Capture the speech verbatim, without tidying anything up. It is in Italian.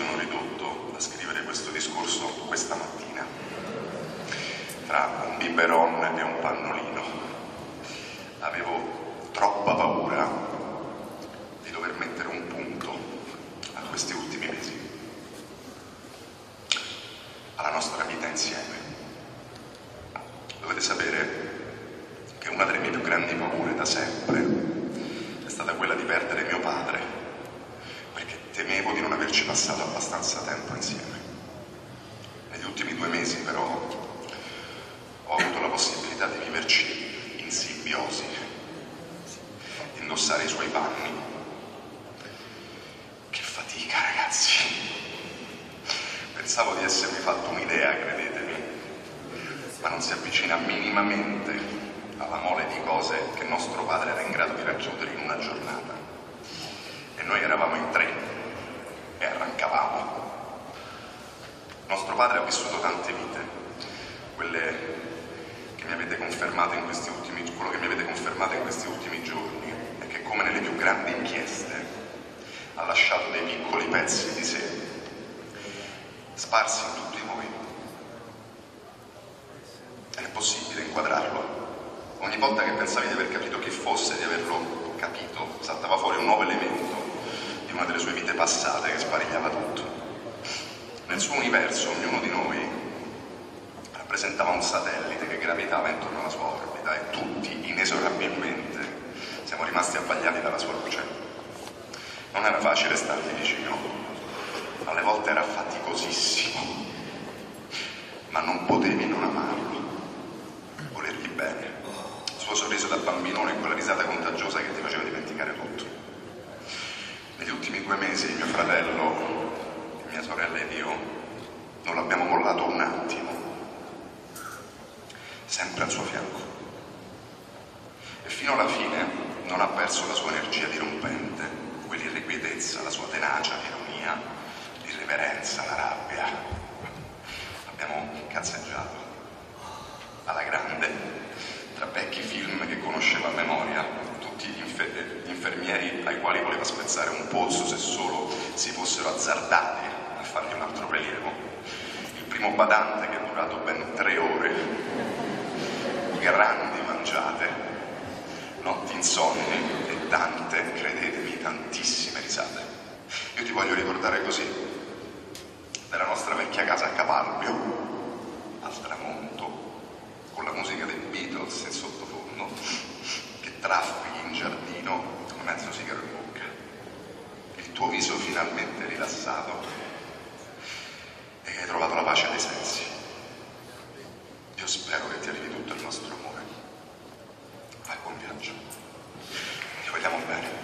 sono ridotto a scrivere questo discorso questa mattina, tra un biberon e un pannolino. Avevo troppa paura di dover mettere un punto a questi ultimi mesi, alla nostra vita insieme. Dovete sapere che una delle mie più grandi paure da sempre è stata quella di perdere mio padre, perché temevo di non averci passato abbastanza tempo insieme. Negli ultimi due mesi però ho avuto la possibilità di viverci in simbiosi, indossare i suoi panni. Che fatica, ragazzi! Pensavo di essermi fatto un'idea, credetemi, ma non si avvicina minimamente alla mole di cose che nostro padre era in grado di racchiudere in una giornata. E noi eravamo in tre e arrancavamo. Nostro padre ha vissuto tante vite, quelle che mi avete confermato in questi ultimi, quello che mi avete confermato in questi ultimi giorni è che, come nelle più grandi inchieste, ha lasciato dei piccoli pezzi di sé sparsi in tutti noi. È possibile inquadrarlo? Ogni volta che pensavi di aver capito chi fosse, di averlo capito, saltava fuori un nuovo elemento di una delle sue vite passate che sparigliava tutto. Nel suo universo, ognuno di noi rappresentava un satellite che gravitava intorno alla sua orbita e tutti, inesorabilmente, siamo rimasti abbagliati dalla sua luce. Non era facile stargli vicino, alle volte era faticosissimo, ma non potevi non amarlo, volergli bene. Il suo sorriso da bambinone e quella risata contagiosa che ti faceva dimenticare tutto. Negli ultimi due mesi mio fratello, mia sorella ed io non l'abbiamo mollato un attimo, sempre al suo fianco. E fino alla fine non ha perso la sua energia dirompente, quell'irrequietezza, la sua tenacia, l'ironia, l'irreverenza, la rabbia. Abbiamo cazzeggiato alla grande, tra vecchi film che conosceva a memoria, tutti gli, infer- gli infermieri ai quali voleva spezzare un polso se solo si fossero azzardati a fargli un altro prelievo, il primo badante che è durato ben tre ore, grandi mangiate, notti insonni e tante, credetemi, tantissime risate. Io ti voglio ricordare così, della nostra vecchia casa a Capalbio, al tramonto, con la musica dei Beatles in sottofondo, che traffichi in giardino con mezzo sigaro in bocca, il tuo viso finalmente rilassato e che hai trovato la pace dei sensi. Io spero che ti arrivi tutto il nostro amore. Vai, buon viaggio, ti vogliamo bene.